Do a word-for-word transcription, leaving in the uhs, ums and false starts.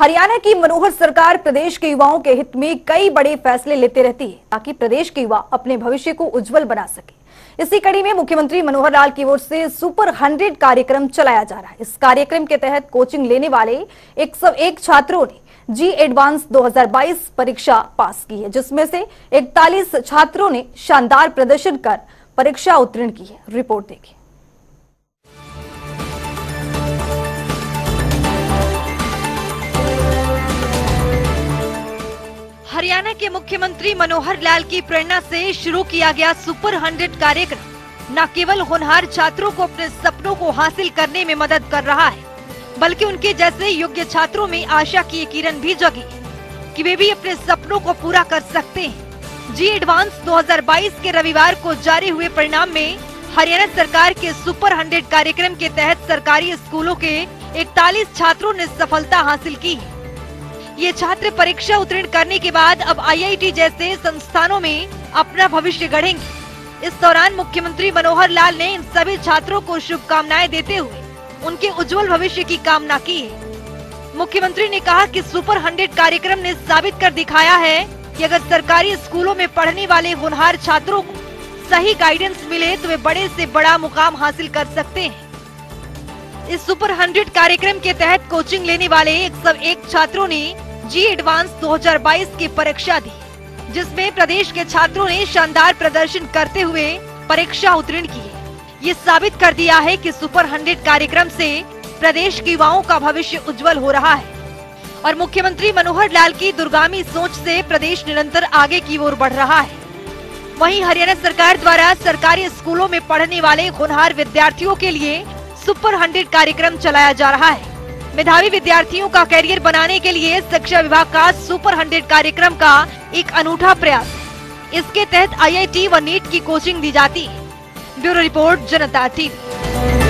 हरियाणा की मनोहर सरकार प्रदेश के युवाओं के हित में कई बड़े फैसले लेते रहती है ताकि प्रदेश के युवा अपने भविष्य को उज्जवल बना सके। इसी कड़ी में मुख्यमंत्री मनोहर लाल की ओर से सुपर हंड्रेड कार्यक्रम चलाया जा रहा है। इस कार्यक्रम के तहत कोचिंग लेने वाले एक सौ एक छात्रों ने जी एडवांस दो हज़ार बाईस परीक्षा पास की है, जिसमें से इकतालीस छात्रों ने शानदार प्रदर्शन कर परीक्षा उत्तीर्ण की है। रिपोर्ट देखिए। हरियाणा के मुख्यमंत्री मनोहर लाल की प्रेरणा से शुरू किया गया सुपर हंड्रेड कार्यक्रम न केवल होनहार छात्रों को अपने सपनों को हासिल करने में मदद कर रहा है, बल्कि उनके जैसे योग्य छात्रों में आशा की किरण भी जगी कि वे भी अपने सपनों को पूरा कर सकते हैं। जी एडवांस दो हज़ार बाईस के रविवार को जारी हुए परिणाम में हरियाणा सरकार के सुपर हंड्रेड कार्यक्रम के तहत सरकारी स्कूलों के इकतालीस छात्रों ने सफलता हासिल की है। ये छात्र परीक्षा उत्तीर्ण करने के बाद अब आई आई टी जैसे संस्थानों में अपना भविष्य गढ़ेंगे। इस दौरान मुख्यमंत्री मनोहर लाल ने इन सभी छात्रों को शुभकामनाएं देते हुए उनके उज्जवल भविष्य की कामना की है। मुख्यमंत्री ने कहा कि सुपर हंड्रेड कार्यक्रम ने साबित कर दिखाया है कि अगर सरकारी स्कूलों में पढ़ने वाले होनहार छात्रों को सही गाइडेंस मिले तो वे बड़े से बड़ा मुकाम हासिल कर सकते हैं। इस सुपर हंड्रेड कार्यक्रम के तहत कोचिंग लेने वाले एक सौ एक छात्रों ने जी एडवांस दो हज़ार बाईस की परीक्षा दी, जिसमें प्रदेश के छात्रों ने शानदार प्रदर्शन करते हुए परीक्षा उत्तीर्ण की है। ये साबित कर दिया है कि सुपर हंड्रेड कार्यक्रम से प्रदेश के युवाओं का भविष्य उज्जवल हो रहा है और मुख्यमंत्री मनोहर लाल की दूरगामी सोच से प्रदेश निरंतर आगे की ओर बढ़ रहा है। वहीं हरियाणा सरकार द्वारा सरकारी स्कूलों में पढ़ने वाले होनहार विद्यार्थियों के लिए सुपर हंड्रेड कार्यक्रम चलाया जा रहा है। मेधावी विद्यार्थियों का करियर बनाने के लिए शिक्षा विभाग का सुपर हंड्रेड कार्यक्रम का एक अनूठा प्रयास है। इसके तहत आई आई टी व नीट की कोचिंग दी जाती है। Bureau report, Janta TV.